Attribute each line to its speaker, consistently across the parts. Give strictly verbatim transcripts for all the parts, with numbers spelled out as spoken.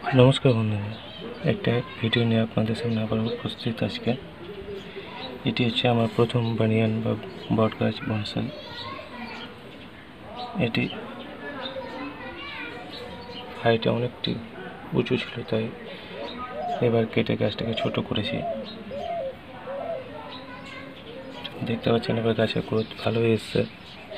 Speaker 1: नमस्कार बंधुरा एक भिडियो नहीं अपन सामने आबार उपस्थित आज के एटी हच्छे आमार प्रथम बानियान बा बट गाछ बनसाई। एटी हाइटे अनेकटी उঁচু छिलो ताई एबार केटे गाछटाके छोटो करेछि। देखते पाच्छेन एबार गाछेर ग्रोथ भालोई एसेছে।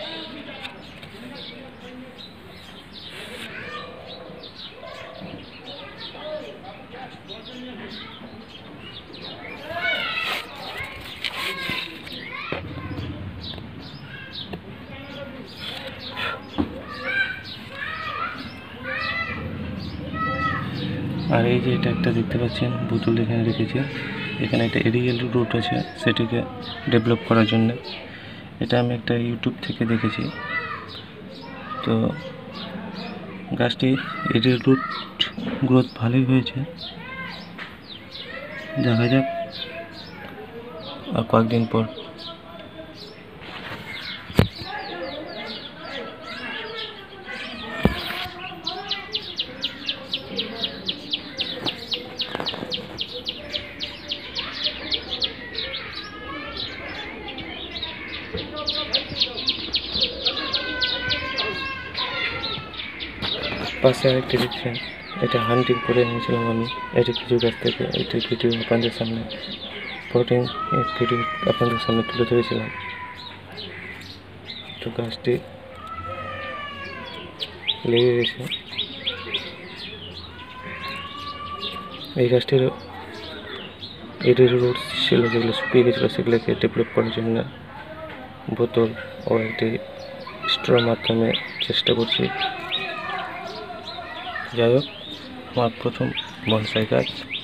Speaker 1: और এই যে এটা একটা দেখতে পাচ্ছেন বোতল এখানে রেখেছে। এখানে একটা এরিয়াল রুট আছে সেটাকে ডেভেলপ করার জন্য। এটা আমি একটা ইউটিউব থেকে দেখেছি। তো গাছটি এরিয়াল রুট গ্রোথ ভালোই হয়েছে। দেখা যাক আর কয়েকদিন পর পাশে আরেকটি দেখছেন এটা হান্টিং করে এনেছিলাম আমি। এটা কিছু গাছ থেকে এটি ভিডিও আপনাদের সামনে প্রোটিন এর ভিডিও আপনাদের সামনে তুলে ধরেছিলাম। তো গাছটি লেগে গেছে। এই গাছটির এরিয়াল রুট ছিল যেগুলো শুকিয়ে গেছিলো সেগুলোকে ডেভেলপ করার জন্য বোতল ও একটি স্ট্রর মাধ্যমে চেষ্টা করছি। যাই হোক আমার প্রথম বনসাই গাছ।